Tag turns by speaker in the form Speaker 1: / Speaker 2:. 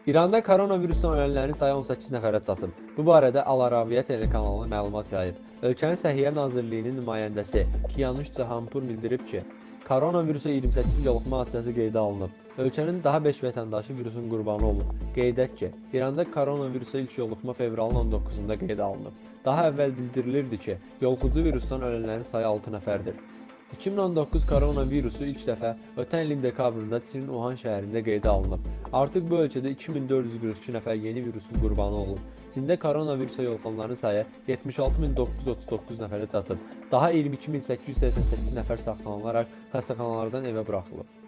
Speaker 1: İranda koronavirusdan ölənlərin sayı 18 nəfərə çatıb. Bu barədə Al-Arabiya telekanalı məlumat yayıb. Ölkənin Səhiyyə Nazirliyinin nümayəndəsi Kiyanuş Cahanpur bildirib ki, koronavirusa 28 yoluxma hadisəsi qeydə alınıb. Ölkənin daha 5 vətəndaşı virusun qurbanı olub. Qeyd edək ki, İranda koronavirusa ilk yoluxma fevralın 19-da qeydə alınıb. Daha əvvəl bildirilirdi ki, yoluxucu virusdan ölənlərin sayı 6 nəfərdir. 2019 koronavirusu ilk dəfə ötən ilin dekabrında Çinin Wuhan şəhərində qeydə alınıb. Artıq bu ölkədə 2442 nəfər yeni virusun qurbanı olub. Çində koronavirusa yoluxanların sayı 76939 nəfərə çatıb. Daha 22888 nəfər saxlanılaraq xəstəxanalardan evə buraxılıb.